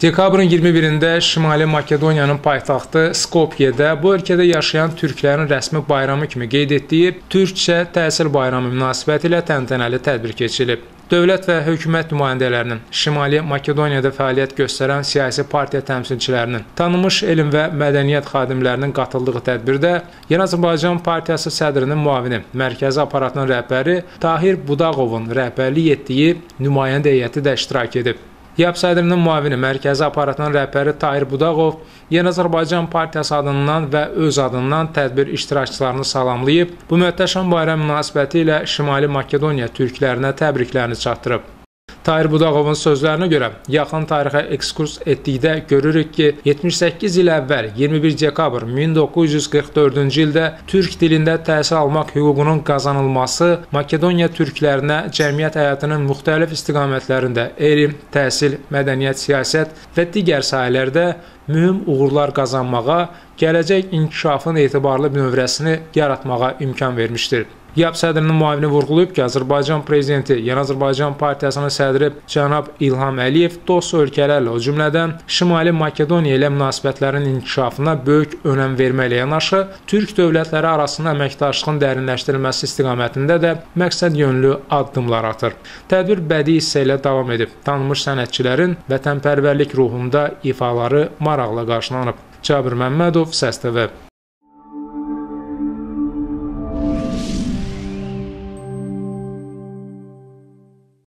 Dekabrın 21-də Şimali Makedoniyanın paytaxtı Skopyedə bu ölkədə yaşayan türklərin rəsmi bayramı kimi qeyd etdiyi Türkçə təhsil bayramı münasibəti ilə təntənəli tədbir keçirilib. Dövlət və hökumət nümayəndələrinin, Şimali Makedoniyada fəaliyyət göstərən siyasi partiya təmsilçilərinin, tanınmış elm və mədəniyyət xadimlərinin qatıldığı tədbirdə Yeni Azərbaycan Partiyası sədrinin müavini, mərkəzi aparatının rəhbəri Tahir Budaqovun rəhbərlik etdiyi nümayəndə heyəti də iştirak edib. YAP sədrinin müavini, mərkəzi aparatının rəhbəri Tahir Budaqov Yeni Azərbaycan Partiyası adından və öz adından tədbir iştirakçılarını salamlayıb, bu möhtəşəm bayram münasibəti ilə Şimali Makedoniya türklərinə təbriklərini çatdırıb. Tahir Budaqovun sözlərinə görə, yaxın tarixə ekskurs etdikdə görürük ki, 78 il əvvəl 21 dekabr 1944-cü ildə türk dilində təhsil almaq hüququnun qazanılması Makedoniya türklərinə cəmiyyət həyatının müxtəlif istiqamətlərində elm, təhsil, mədəniyyət, siyasət və digər sahələrdə mühüm uğurlar qazanmağa, gələcək inkişafın etibarlı növrəsini yaratmağa imkan vermişdir. YAP sədrinin müavini vurğulayıb ki, Azərbaycan prezidenti Yeni Azərbaycan Partiyasının sədri cənab İlham Əliyev dost ölkələrlə, o cümlədən Şimali Makedoniya ilə münasibətlərin inkişafına böyük önəm verməklə yanaşı, türk dövlətləri arasında əməkdaşlığın dərinləşdirilməsi istiqamətində də məqsədyönlü addımlar atır. Tədbir bədii hissə ilə davam edib. Tanınmış sənətçilərin vətənpərvərlik ruhunda ifaları maraqla qarşılanıb. Cabir Məmmədov, Səs TV.